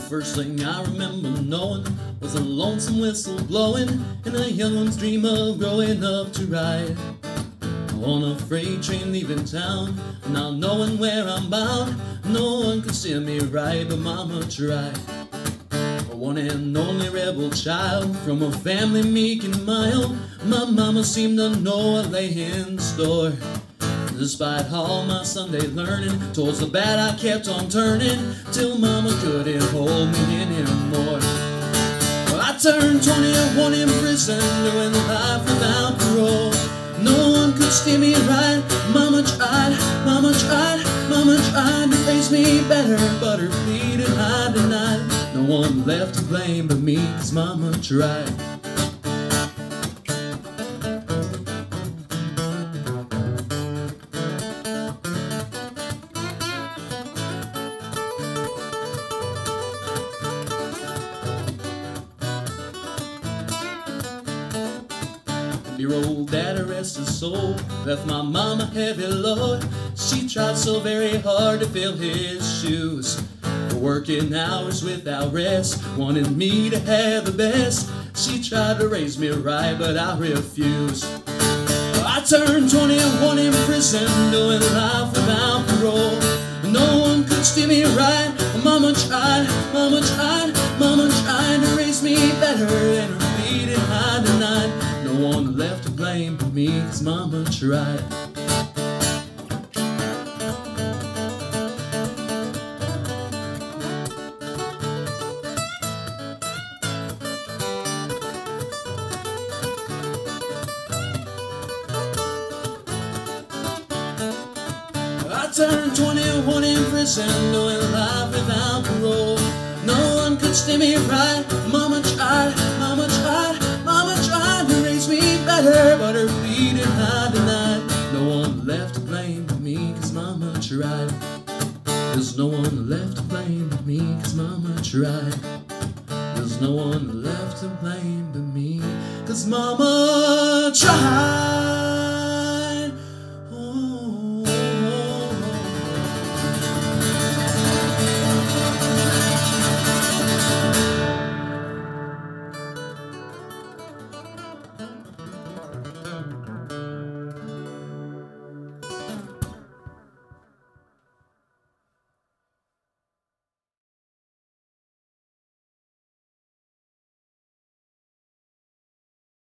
first thing I remember knowing was a lonesome whistle blowing and a young one's dream of growing up to ride on a freight train leaving town, not knowing where I'm bound. No one could steer me right, but Mama tried. A one and only rebel child from a family meek and mild, my Mama seemed to know what lay in store. Despite all my Sunday learning, towards the bad I kept on turning, till Mama couldn't hold me anymore. I turned 21 in prison, doing life without parole. No one could steer me right. Mama tried, Mama tried, Mama tried to raise me better, but her pleading I denied. No one left to blame but me, 'cause Mama tried. Dear old daddy, rest his soul, left my mama heavy load. She tried so very hard to fill his shoes, working hours without rest, wanted me to have the best. She tried to raise me right, but I refused. I turned 21 in prison, doing life without parole. No one could steer me right. Mama tried, Mama tried, Mama tried to raise me better, and her pleading I denied. No one left to blame but me, 'cause Mama tried. I turned 21 in prison, doing life without parole. No one could steer me right. Mama tried, Mama tried, Mama tried to raise me better, but her pleading I denied. No one left to blame but me, 'cause Mama tried. There's no one left to blame but me, 'cause Mama tried. There's no one left to blame but me, 'cause Mama tried.